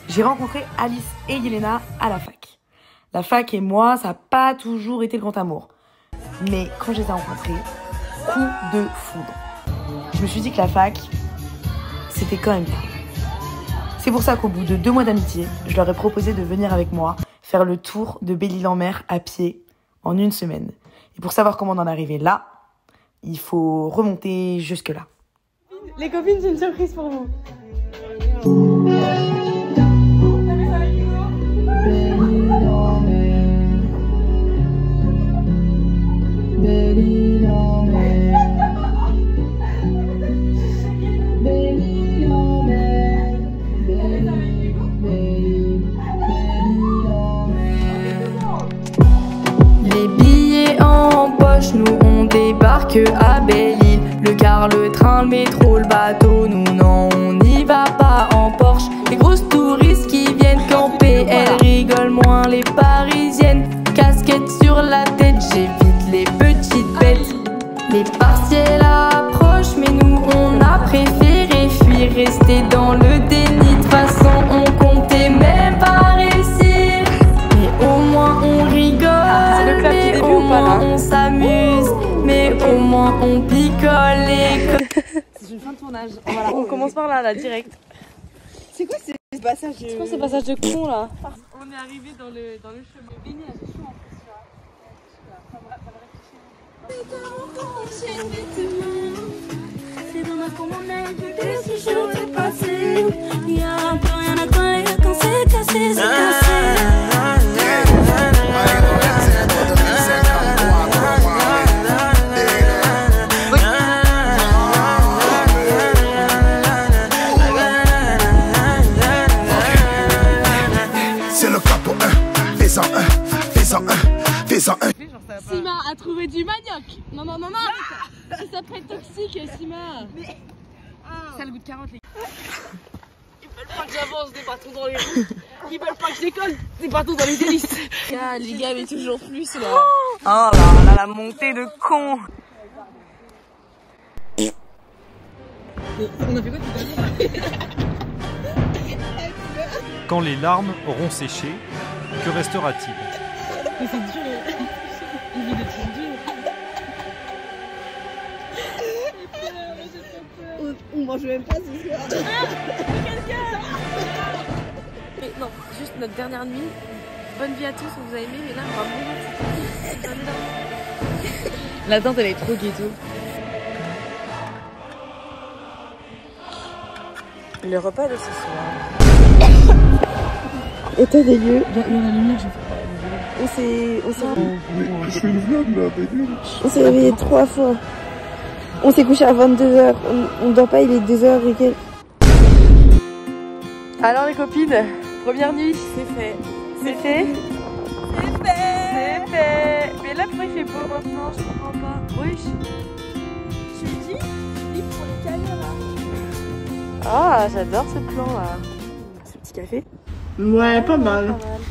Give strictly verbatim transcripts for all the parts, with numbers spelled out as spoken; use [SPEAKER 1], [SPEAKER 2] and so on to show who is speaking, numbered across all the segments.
[SPEAKER 1] J'ai rencontré Alice et Yelena à la fac. La fac et moi, ça n'a pas toujours été le grand amour. Mais quand je les ai rencontrés, coup de foudre. Je me suis dit que la fac, c'était quand même bien. C'est pour ça qu'au bout de deux mois d'amitié, je leur ai proposé de venir avec moi faire le tour de Belle-Île-en-Mer à pied en une semaine. Et pour savoir comment on en est arrivé là, il faut remonter jusque-là.
[SPEAKER 2] Les copines, j'ai une surprise pour vous.
[SPEAKER 3] Les billets en poche, nous on débarque à Belle-Île. Le car, le train, le métro, le bateau, nous non on n'y va pas en Porsche. Les grosses touristes qui viennent camper, elles rigolent moins les parisiennes. Casquette sur la tête, j'évite les petites bêtes. Les partiels approchent, mais nous on a préféré fuir, rester dans le déni. De toute façon on comptait même pas réussir, mais au moins on rigole, mais au moins on s'amuse, mais au moins on picole et...
[SPEAKER 2] C'est une fin de tournage. Voilà, on commence par là, là, direct. C'est quoi ces passages de... C'est quoi ces passages de con là? On est arrivé dans le, dans le chemin. Béni, c'est chaud en plus, tu vois. Ça va, ça va réfléchir.
[SPEAKER 4] C'est le capot un, fais-en un, fais-en un, fais-en un.
[SPEAKER 2] Sima a trouvé du manioc. Non, non, non, non, arrête. Ça s'appelle toxique, Sima. Mais... Ça a le goût de carotte, les gars. Ils veulent pas que j'avance des bâtons dans les roues. Ils veulent pas que je décolle des bâtons dans les délices. Ah, les gars, mais toujours plus là.
[SPEAKER 1] Oh là là, la montée de con.
[SPEAKER 2] On a fait quoi tout à l'heure?
[SPEAKER 5] Quand les larmes auront séché, que restera-t-il?
[SPEAKER 2] Mais c'est dur, une vie de trucs durs. On, on mange même pas ce soir. Mais non, juste notre dernière nuit. Bonne vie à tous, on vous a aimé, mais là on va mourir. La tante elle est trop ghetto. Le repas de ce soir. Et t'as dégueu. Dans la lumière, j'ai fait. On s'est. On s'est.
[SPEAKER 4] Je fais une vlog là, dégueu.
[SPEAKER 2] On s'est réveillé trois fois. On s'est couché à vingt-deux heures. On, on dort pas, il est deux heures et quelques. Alors les copines, première nuit, c'est fait. C'est fait. C'est fait. C'est fait. Mais là, pourquoi il fait beau maintenant? Je comprends pas. Oui. Je me dis, il faut les caméras. Ah, j'adore ce plan là. Ce petit café.
[SPEAKER 6] Ouais, pas mal.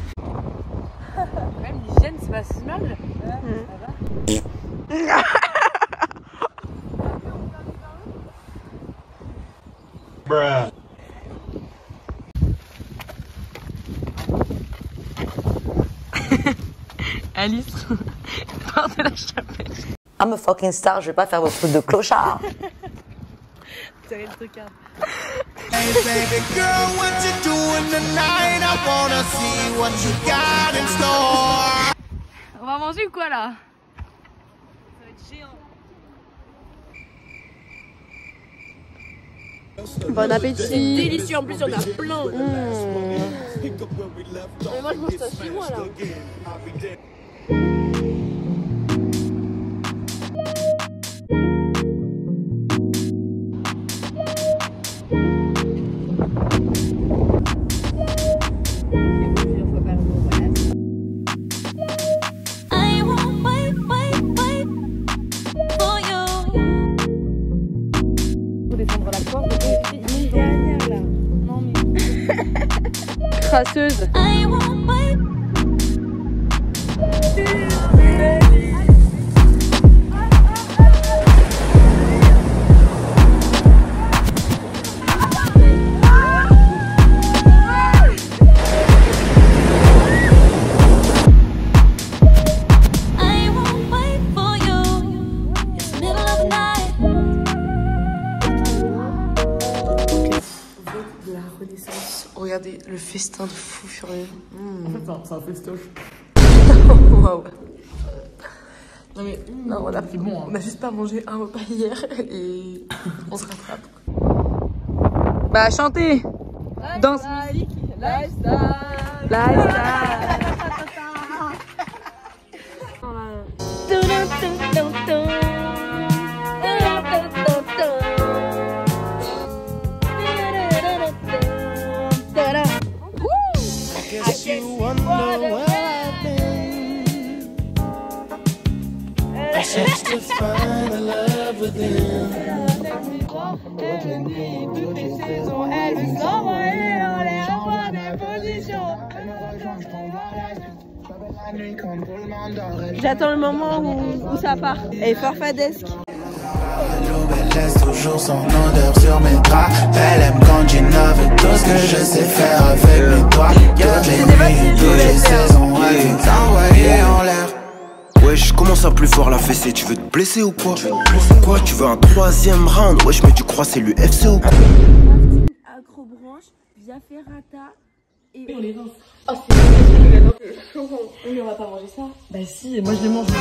[SPEAKER 2] Même l'hygiène, c'est pas si mal. Ouais, ça va.
[SPEAKER 5] Bruh.
[SPEAKER 1] Alice, part de la chapelle.
[SPEAKER 7] I'm a fucking star, je vais pas faire vos trucs de clochard.
[SPEAKER 2] C'est rien de tocard.
[SPEAKER 4] Hey baby girl, what you doing tonight? I wanna see what you got in store.
[SPEAKER 2] On va manger ou quoi là? Ça va être géant. Bon appétit. C'est délicieux, en plus il y en a plein. Mmh. Mais moi je mange ça chez moi là. Crasseuse.
[SPEAKER 3] de la Renaissance. Regardez le festin de fou furieux. Mmh.
[SPEAKER 6] En fait, c'est un festoche.
[SPEAKER 3] Waouh. Non mais mmh, non, on a, bon, hein. On a juste pas mangé un repas hier et on se rattrape. Bah chantez. Danse musique. Lifestyle. Lifestyle.
[SPEAKER 4] Guess you wonder where I've been. I searched to find the love within.
[SPEAKER 2] J'attends le moment où, où ça part. Et Farfadesque.
[SPEAKER 4] Elle laisse toujours son odeur sur mes draps. Elle aime quand j'innove tout ce que je sais faire avec mes doigts. Toutes les nuits, toutes les saisons, elle vient t'envoyer en l'air.
[SPEAKER 8] Wesh, comment ça plus fort la fessée? Tu veux te blesser ou quoi? Quoi, tu veux un troisième round? Wesh, mais tu crois c'est l'U F C ou quoi?
[SPEAKER 2] Acrobranche, via ferrata et...
[SPEAKER 3] On les lance.
[SPEAKER 2] Oh c'est on va pas manger ça.
[SPEAKER 3] Bah si, moi je les mange.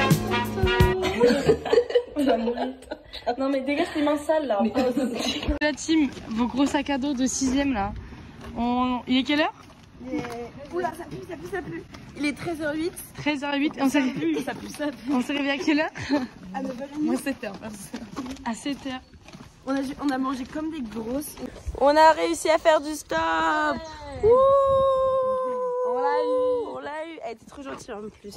[SPEAKER 2] Non mais dégage tes mains sales là.
[SPEAKER 9] La team, vos gros sacs à dos de sixième là. On... Il est quelle heure?
[SPEAKER 2] Il est... Oula, ça pue, ça pue, ça pue. Il est treize heures huit.
[SPEAKER 9] treize heures huit. On s'est réveillé.
[SPEAKER 2] Ça pue, ça pue.
[SPEAKER 9] On s'est réveillé à quelle heure?
[SPEAKER 2] À neuf heures trente.
[SPEAKER 3] Moi sept heures.
[SPEAKER 9] À sept heures.
[SPEAKER 2] On a, on a mangé comme des grosses. On a réussi à faire du stop. Ouais. On l'a eu. On l'a eu. Elle était trop gentille en plus.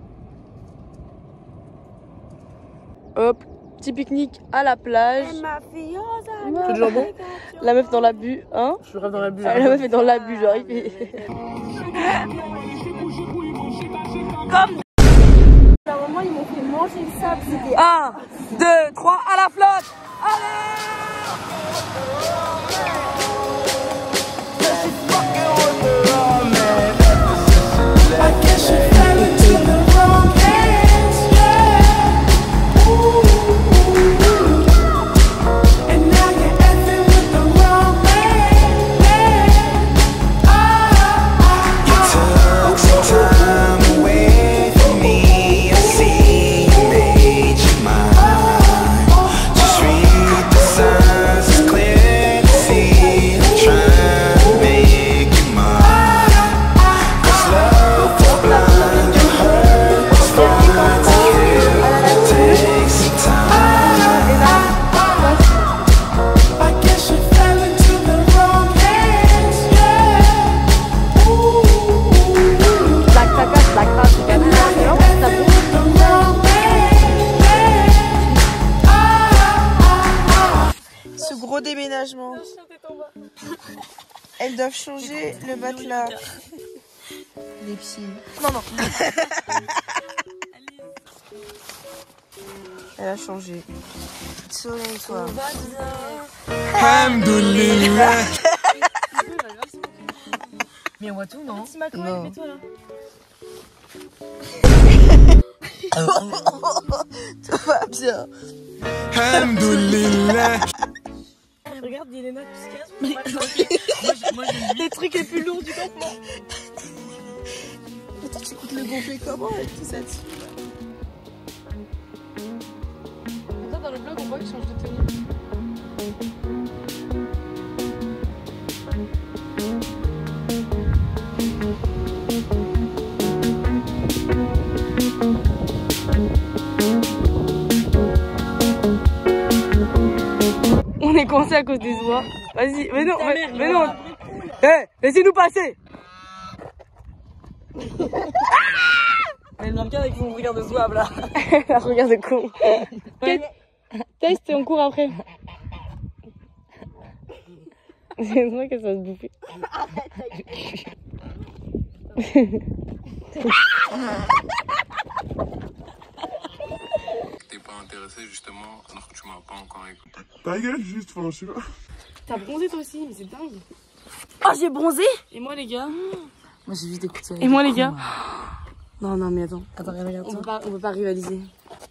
[SPEAKER 2] Hop, petit pique-nique à la plage.
[SPEAKER 3] C'est toujours bon?
[SPEAKER 2] La meuf dans l'abus, hein?
[SPEAKER 3] Je rêve dans la bulle.
[SPEAKER 2] La meuf est dans l'abus, genre. Comme à un moment, ils m'ont fait manger le sable. C'était un, deux, trois, à la flotte. Allez! Déménagement. Elles doivent changer le matelas. Les petits. Non, non. Elle a changé. Soleil, toi.
[SPEAKER 4] Alhamdoulilah.
[SPEAKER 3] Mais on voit tout, non?
[SPEAKER 2] Non. Tout va bien.
[SPEAKER 4] Alhamdoulilah.
[SPEAKER 2] Regarde, Yelena, tout ce qu'il y a. Les trucs les plus lourds du campement. Mais toi, tu coûtes le gonfler comment avec tout ça dessus?
[SPEAKER 9] Attends, dans le blog, on voit qu'il change de tenue. On est coincé à cause des oies. Vas-y, mais non, mais, mais non. Eh, hey, laissez-nous passer.
[SPEAKER 3] Elle me regarde avec son regard de zouave là.
[SPEAKER 9] Un regard de con. Test et on court après. C'est vrai qu'elle va se bouffer.
[SPEAKER 10] T'es pas intéressé justement alors que tu m'as pas encore écouté.
[SPEAKER 6] Ta gueule, juste, enfin, je sais pas.
[SPEAKER 9] T'as bronzé toi aussi, mais c'est dingue.
[SPEAKER 2] Oh, j'ai bronzé.
[SPEAKER 9] Et moi les gars.
[SPEAKER 3] Moi j'ai juste écouté.
[SPEAKER 9] Et moi les gars.
[SPEAKER 3] Non, non, mais attends. Attends, regarde
[SPEAKER 9] On
[SPEAKER 3] ça.
[SPEAKER 9] peut pas, on peut pas rivaliser.